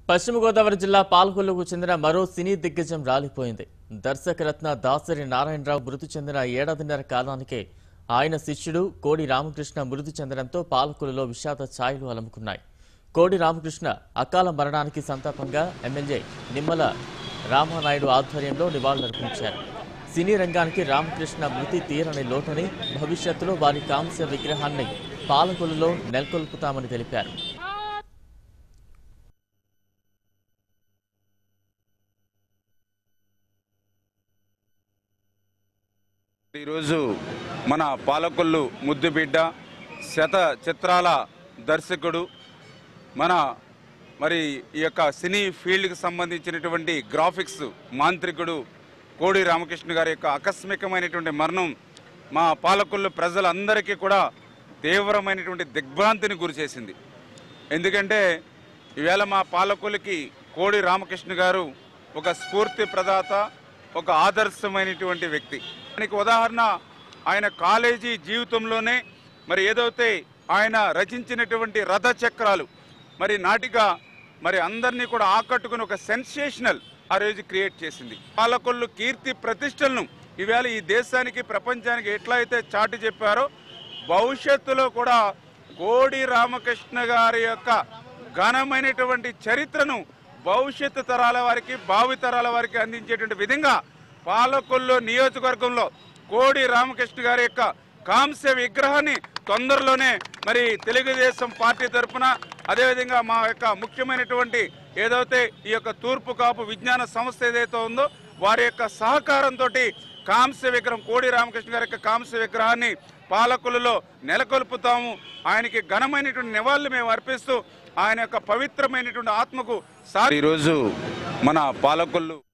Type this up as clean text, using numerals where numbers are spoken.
పశ్చిమ గోదావరి జిల్లా పాల్గొల్లుకు చెందిన మరో సినీ దిగ్గజం రాలిపోయింది. దర్శకరత్న దాసరి నారాయణరావు మృతి చెందిన ఏడాదిన్నర కాలానికే ఆయన శిష్యుడు కోడి రామకృష్ణ మృతి చెందడంతో పాలకొల్లులో విషాద ఛాయలు అలముకున్నాయి. కోడి రామకృష్ణ అకాల మరణానికి సంతాపంగా ఎమ్మెల్యే నిమ్మల రామానాయుడు ఆధ్వర్యంలో నివాళులర్పించారు. సినీ రంగానికి రామకృష్ణ మృతి తీరని లోటని, భవిష్యత్తులో వారి కాంస్య విగ్రహాన్ని పాలకొల్లులో నెలకొల్పుతామని తెలిపారు. ఈరోజు మన పాలకొల్లు ముద్దుబిడ్డ, శత చిత్రాల దర్శకుడు, మరి ఈ యొక్క సినీ ఫీల్డ్కి సంబంధించినటువంటి గ్రాఫిక్స్ మాంత్రికుడు కోడి రామకృష్ణ గారి యొక్క ఆకస్మికమైనటువంటి మరణం మా పాలకొల్లు ప్రజలందరికీ కూడా తీవ్రమైనటువంటి దిగ్భ్రాంతిని గురిచేసింది. ఎందుకంటే ఈవేళ మా పాలకొల్లుకి కోడి రామకృష్ణ గారు ఒక స్ఫూర్తి ప్రదాత, ఒక ఆదర్శమైనటువంటి వ్యక్తి. దానికి ఉదాహరణ ఆయన కాలేజీ జీవితంలోనే మరి ఏదైతే ఆయన రచించినటువంటి రథ చక్రాలు మరి నాటిక మరి అందరినీ కూడా ఆకట్టుకుని ఒక సెన్సేషనల్ ఆ రోజు క్రియేట్ చేసింది. పాలకొల్లు కీర్తి ప్రతిష్టలను ఈవేళ ఈ దేశానికి, ప్రపంచానికి ఎట్లా అయితే చాటి చెప్పారో, భవిష్యత్తులో కూడా కోడి రామకృష్ణ గారి యొక్క ఘనమైనటువంటి చరిత్రను భవిష్యత్తు తరాల వారికి, భావితరాల వారికి అందించేటువంటి విధంగా పాలకొల్లు నియోజకవర్గంలో కోడి రామకృష్ణ గారి యొక్క కాంస్య విగ్రహాన్ని తొందరలోనే మరి తెలుగుదేశం పార్టీ తరఫున, అదేవిధంగా మా యొక్క ముఖ్యమైనటువంటి ఏదైతే ఈ యొక్క తూర్పు కాపు విజ్ఞాన సంస్థ ఏదైతే ఉందో వారి యొక్క సహకారంతో కాంస్య విగ్రహం, కోడి రామకృష్ణ గారి యొక్క కాంస్య విగ్రహాన్ని పాలకొల్లులో నెలకొల్పుతాము. ఆయనకి ఘనమైనటువంటి నివాళులు మేము అర్పిస్తూ ఆయన యొక్క పవిత్రమైనటువంటి ఆత్మకు ఈరోజు మన పాలకొల్లు